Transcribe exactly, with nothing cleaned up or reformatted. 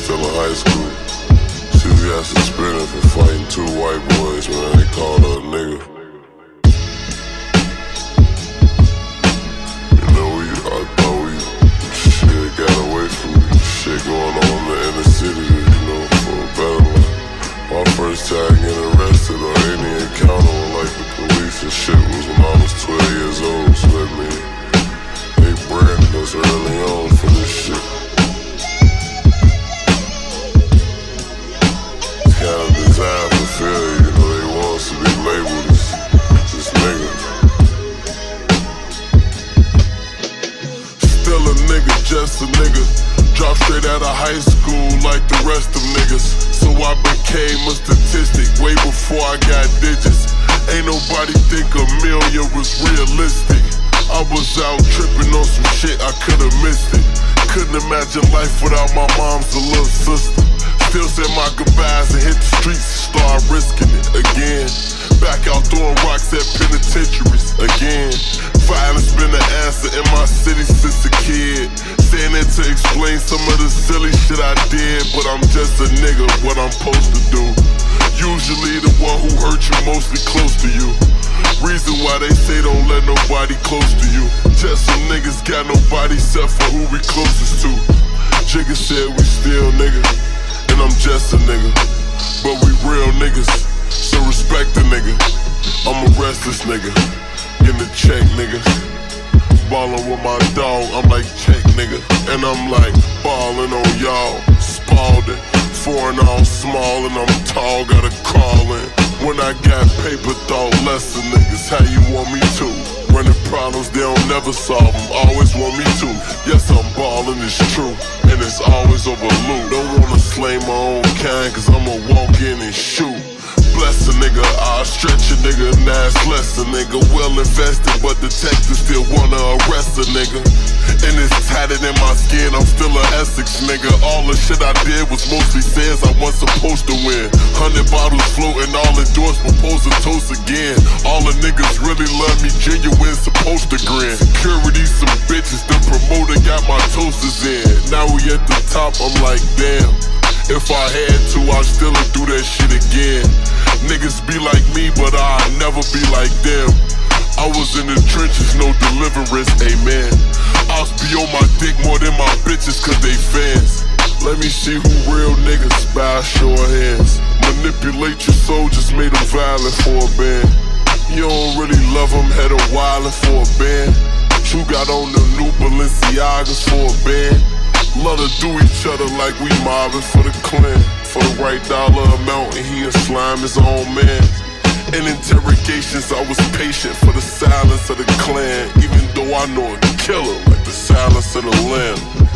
still in high school. See, we got suspended for fighting two white boys, man. They called her a nigga. You know, we, I thought we, shit got away from me. Shit going on in the inner city, you know, for a better life. My first time getting arrested or any encounter with like the police and shit was when I was twelve years old. So that mean they branded us early on for this shit. It's kind of designed for failure, you know. They want us to be labeled as this nigga. Still a nigga, just a nigga. Dropped straight out of high school like the rest of niggas. So I became a statistic way before I got digits. Ain't nobody think a million was realistic. I was out tripping on some shit, I could've missed it. Couldn't imagine life without my mom's a little sister. Still said my goodbyes and hit the streets and start risking it again. Back out throwing rocks at penitentiaries again. Violence been the answer in my city since a kid. Saying it to explain some of the silly shit I did, but I'm just a nigga, what I'm supposed to do. Usually the one who hurt you mostly close to you. Reason why they say don't let nobody close to you. Just some niggas got nobody except for who we closest to. Jigga said we still nigga, and I'm just a nigga, but we real niggas, so respect the nigga. I'm a restless nigga, getting a check nigga. Ballin' with my dog, I'm like check nigga. And I'm like ballin' on y'all, Spalding. Foreign all small and I'm tall, gotta crawl in. When I got paper, thought less of niggas, how you want me to? Running problems, they don't never solve them, always want me to. Yes, I'm ballin', it's true, and it's always over loot. Don't wanna slay my own kind, cause I'ma walk in and shoot. Bless a nigga, I'll stretch a nigga, now it's less a nigga. Well invested, but detectives still wanna arrest a nigga. And it's tatted in my skin, I'm still an Essex nigga. All the shit I did was mostly sins I wasn't supposed to win. Hundred bottles floating, all endorsed, propose a toast again. All the niggas really love me, genuine, supposed to grin. Security, some bitches, the promoter got my toasters in. Now we at the top, I'm like damn. If I had to, I'd still do that shit again. Niggas be like me, but I'll never be like them. I was in the trenches, no deliverance, amen. I'll be on my dick more than my bitches, cause they fans. Let me see who real niggas by a show of hands. Manipulate your soul, just made them violent for a band. You don't really love them, had them wildin' for a band. You got on the new Balenciagas for a band. Love to do each other like we mobbing for the clan. For the right dollar amount and he a slime his own man. In interrogations I was patient for the silence of the clan. Even though I know a killer like the silence of the lamb.